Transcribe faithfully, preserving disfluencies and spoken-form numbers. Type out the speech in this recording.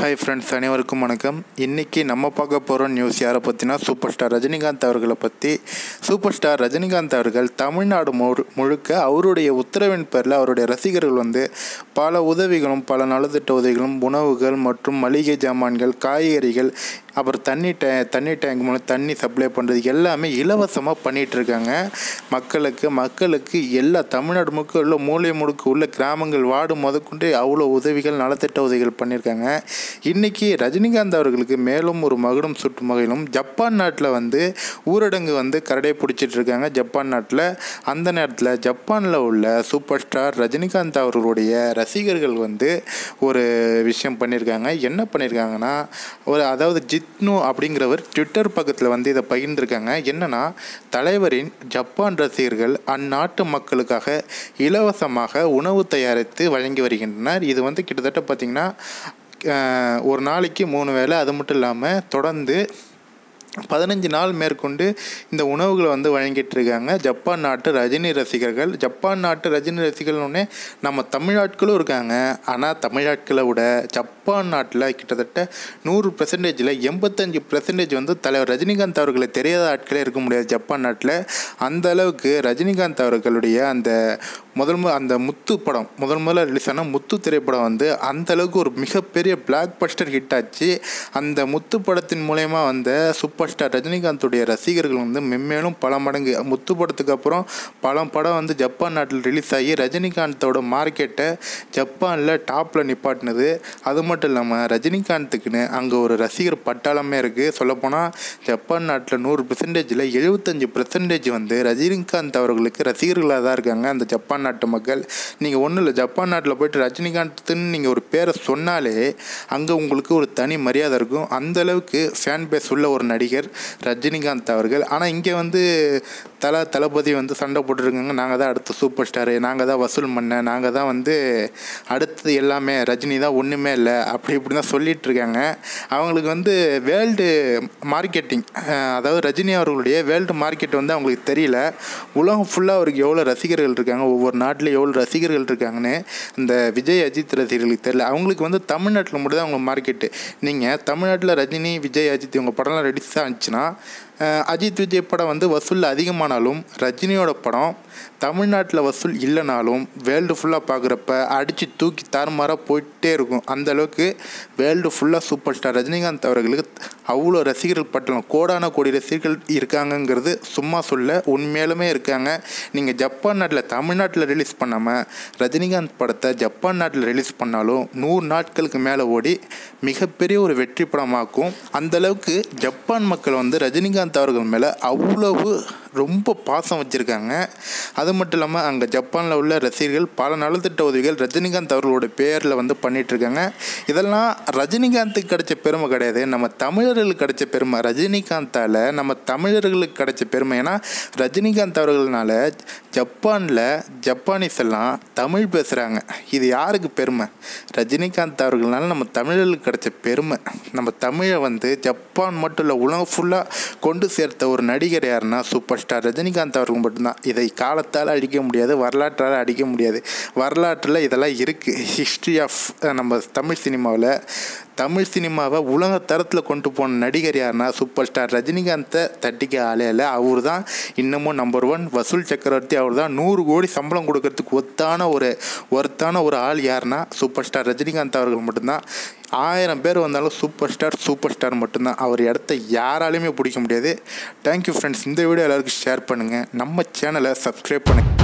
Hi friends, அனைவருக்கும் வணக்கம். இன்றைக்கி நம்ம பார்க்க போகிற நியூஸ் யாரை பற்றினா சூப்பர் ஸ்டார் ரஜினிகாந்த் அவர்களை பற்றி. சூப்பர் ஸ்டார் ரஜினிகாந்த் அவர்கள் தமிழ்நாடு முழு முழுக்க அவருடைய உத்தரவின் பேரில் அவருடைய ரசிகர்கள் வந்து பல உதவிகளும் பல நலத்திட்ட உதவிகளும் உணவுகள் மற்றும் மளிகை ஜாமான்கள், காய்கறிகள், அப்புறம் தண்ணி டே தண்ணி டேங்க் மூலம் தண்ணி சப்ளை பண்ணுறது எல்லாமே இலவசமாக பண்ணிகிட்ருக்காங்க மக்களுக்கு. மக்களுக்கு எல்லா தமிழ்நாடு முழுக்க உள்ள மூலை முடுக்க உள்ள கிராமங்கள் வார்டு முதற்கொண்டு அவ்வளோ உதவிகள் நலத்திட்ட உதவிகள் பண்ணியிருக்காங்க. இன்றைக்கி ரஜினிகாந்த் அவர்களுக்கு மேலும் ஒரு மகுடம் சுட்டும் வகையிலும் ஜப்பான் நாட்டில் வந்து ஊரடங்கு வந்து கரடை பிடிச்சிட்ருக்காங்க ஜப்பான் நாட்டில். அந்த நேரத்தில் ஜப்பானில் உள்ள சூப்பர் ஸ்டார் ரஜினிகாந்த் அவர்களுடைய ரசிகர்கள் வந்து ஒரு விஷயம் பண்ணியிருக்காங்க. என்ன பண்ணியிருக்காங்கன்னா, ஒரு அதாவது ஜித்னு அப்படிங்கிறவர் ட்விட்டர் பக்கத்தில் வந்து இதை பகிர்ந்திருக்காங்க. என்னென்னா, தலைவரின் ஜப்பான் ரசிகர்கள் அந்நாட்டு மக்களுக்காக இலவசமாக உணவு தயாரித்து வழங்கி வருகின்றனர். இது வந்து கிட்டத்தட்ட பார்த்திங்கன்னா ஒரு நாளைக்கு மூணு வேளை, அது மட்டும் இல்லாமல் தொடர்ந்து பதினஞ்சு நாள் மேற்கொண்டு இந்த உணவுகளை வந்து வழங்கிட்டு இருக்காங்க ஜப்பான் நாட்டு ரஜினி ரசிகர்கள். ஜப்பான் நாட்டு ரஜினி ரசிகர்கள்னே நம்ம தமிழ்நாட்களும் இருக்காங்க. ஆனால் தமிழ்நாட்களை விட ஜப்பான் நாட்டில் கிட்டத்தட்ட நூறு பெர்சன்டேஜில் எண்பத்தஞ்சு பெர்சன்டேஜ் வந்து தலைவர் ரஜினிகாந்த் அவர்களை தெரியாத ஆட்களே இருக்க முடியாது ஜப்பான் நாட்டில். அந்த அளவுக்கு ரஜினிகாந்த் அவர்களுடைய அந்த முதல் அந்த முத்து படம் முதல் முதல்ல ரிலீஸ் ஆன முத்து திரைப்படம் வந்து அந்த அளவுக்கு ஒரு மிகப்பெரிய பிளாக் பஸ்டர் ஹிட் ஆச்சு. அந்த முத்து படத்தின் மூலயமா வந்த சூப்பர் ஸ்டார் ரஜினிகாந்துடைய ரசிகர்கள் வந்து மென்மேலும் பல மடங்கு முத்து படத்துக்கு அப்புறம் பல படம் வந்து ஜப்பான் நாட்டில் ரிலீஸ் ஆகி ரஜினிகாந்தோட மார்க்கெட்டை ஜப்பானில் டாப்பில் நிப்பாட்டினது. அது மட்டும் இல்லாமல் ரஜினிகாந்துக்குன்னு அங்கே ஒரு ரசிகர் பட்டாளமே இருக்குது. சொல்லப்போனால் ஜப்பான் நாட்டில் நூறு பெர்சன்டேஜில் எழுபத்தஞ்சு பெர்சன்டேஜ் வந்து ரஜினிகாந்த் அவர்களுக்கு ரசிகர்களாக தான் இருக்காங்க அந்த ஜப்பான் நாட்டு மக்கள். நீங்கள் ஒன்றும் இல்லை, ஜப்பான் நாட்டில் போய்ட்டு ரஜினிகாந்த்ன்னு நீங்கள் ஒரு பேரை சொன்னாலே அங்கே உங்களுக்கு ஒரு தனி மரியாதை இருக்கும். அந்தளவுக்கு ஃபேன் பேஸ் உள்ள ஒரு நடிகர் ரஜினிகாந்த் அவர்கள். ஆனால் இங்கே வந்து தல தளபதி வந்து சண்டை போட்டுருக்காங்க. நாங்கள் தான் அடுத்த சூப்பர் ஸ்டாரு, நாங்கள் தான் வசூல் பண்ண, நாங்கள் தான் வந்து அடுத்தது எல்லாமே, ரஜினி தான் ஒன்றுமே இல்லை, அப்படி இப்படி தான் சொல்லிகிட்டு இருக்காங்க. அவங்களுக்கு வந்து வேர்ல்டு மார்க்கெட்டிங், அதாவது ரஜினி அவர்களுடைய வேர்ல்டு மார்க்கெட் வந்து அவங்களுக்கு தெரியல. உலகம் ஃபுல்லாக அவருக்கு எவ்வளோ ரசிகர்கள் இருக்காங்க, ஒவ்வொரு நாட்டில் எவ்வளோ ரசிகர்கள் இருக்காங்கன்னு இந்த விஜய் அஜித் ரசிகர்களுக்கு தெரியல. அவங்களுக்கு வந்து தமிழ்நாட்டில் மட்டும் தான் அவங்க மார்க்கெட்டு. நீங்கள் தமிழ்நாட்டில் ரஜினி, விஜய், அஜித் இவங்க படம்லாம் ரெடிஸ் ஆச்சுன்னா அஜித் விஜய் படம் வந்து வசூல் அதிகமானாலும் ரஜினியோட படம் தமிழ்நாட்டில் வசூல் இல்லைனாலும் வேர்ல்டு ஃபுல்லாக பார்க்குறப்ப அடித்து தூக்கி தாறுமாறாக போயிட்டே இருக்கும். அந்தளவுக்கு வேர்ல்டு ஃபுல்லாக சூப்பர் ஸ்டார் ரஜினிகாந்த் அவர்களுக்கு அவ்வளோ ரசிகர்கள் பட்டலாம், கோடான கோடி ரசிகர்கள் இருக்காங்கங்கிறது சும்மா சொல்ல, உண்மையிலுமே இருக்காங்க. நீங்கள் ஜப்பான் நாட்டில் தமிழ்நாட்டில் ரிலீஸ் பண்ணாமல் ரஜினிகாந்த் படத்தை ஜப்பான் நாட்டில் ரிலீஸ் பண்ணாலும் நூறு நாட்களுக்கு மேலே ஓடி மிகப்பெரிய ஒரு வெற்றி படமாக்கும். அந்தளவுக்கு ஜப்பான் மக்கள் வந்து ரஜினிகாந்த் அவர்கள் மேலே அவ்வளவு ரொம்ப பாசம் வச்சுருக்காங்க. அது மட்டும் இல்லாமல் அங்கே ஜப்பானில் உள்ள ரசிகர்கள் பல நலத்திட்ட உதவிகள் ரஜினிகாந்த் அவர்களோட பேரில் வந்து பண்ணிகிட்ருக்காங்க. இதெல்லாம் ரஜினிகாந்துக்கு கிடைச்ச பெருமை கிடையாது, நம்ம தமிழர்களுக்கு கிடைச்ச பெருமை. ரஜினிகாந்தால் நம்ம தமிழர்களுக்கு கிடைச்ச பெருமை. ஏன்னா ரஜினிகாந்த் அவர்களால் ஜப்பானில் ஜப்பானீஸ் எல்லாம் தமிழ் பேசுகிறாங்க. இது யாருக்கு பெருமை? ரஜினிகாந்த் அவர்களால் நம்ம தமிழர்களுக்கு கிடைச்ச பெருமை. நம்ம தமிழை வந்து ஜப்பான் மட்டும் இல்லை, உலகம் ஃபுல்லாக கொண்டு சேர்த்த ஒரு நடிகர் யாருன்னா சூப்பர் ஸ்டார் ரஜினிகாந்த் அவர்கள் மட்டும்தான். இதை காலத்தால் அடிக்க முடியாது, வரலாற்றால் அடிக்க முடியாது. வரலாற்றில் இதெல்லாம் இருக்குது. ஹிஸ்ட்ரி ஆஃப் நம்ம தமிழ் சினிமாவில் தமிழ் சினிமாவை உலக தரத்தில் கொண்டு போன நடிகர் யாருன்னா சூப்பர் ஸ்டார் ரஜினிகாந்தை தட்டிக்க ஆளே இல்லை. அவர் தான் இன்னமும் நம்பர் ஒன் வசூல் சக்கரவர்த்தி. அவர் தான் நூறு கோடி சம்பளம் கொடுக்கறதுக்கு ஒத்தான ஒரு ஒருத்தான ஒரு ஆள் யாருன்னா சூப்பர் ஸ்டார் ரஜினிகாந்த் அவர்கள் மட்டும்தான். ஆயிரம் பேர் வந்தாலும் சூப்பர் ஸ்டார் சூப்பர் ஸ்டார் மட்டும்தான். அவர் இடத்த யாராலையுமே பிடிக்க முடியாது. Thank you friends. இந்த வீடியோ எல்லாருக்கும் ஷேர் பண்ணுங்கள், நம்ம சேனலை சப்ஸ்கிரைப் பண்ணுங்கள்.